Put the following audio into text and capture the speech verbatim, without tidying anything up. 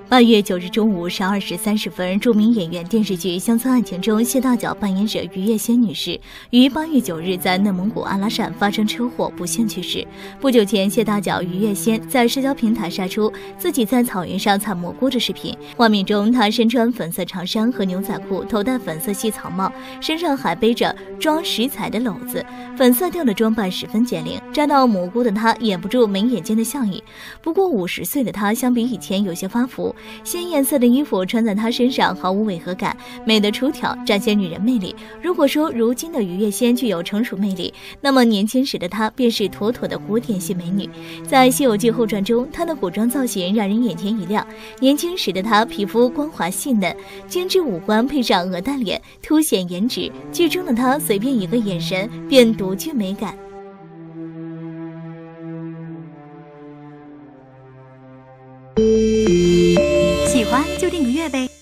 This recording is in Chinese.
八月九日中午十二时三十分，著名演员电视剧《乡村爱情》中谢大脚扮演者于月仙女士于八月九日在内蒙古阿拉善发生车祸，不幸去世。不久前，谢大脚于月仙在社交平台晒出自己在草原上采蘑菇的视频，画面中她身穿粉色长衫和牛仔裤，头戴粉色细草帽，身上还背着装食材的篓子，粉色调的装扮十分减龄。摘到蘑菇的她掩不住眉眼间的笑意。不过五十岁的她相比以前有些发福，鲜艳色的衣服穿在她身上毫无违和感，美得出挑，展现女人魅力。如果说如今的于月仙具有成熟魅力，那么年轻时的她便是妥妥的古典系美女。在《西游记后传》中，她的古装造型让人眼前一亮。年轻时的她皮肤光滑细嫩，精致五官配上鹅蛋脸，凸显颜值。剧中的她随便一个眼神便独具美感。 喜欢就订个阅呗。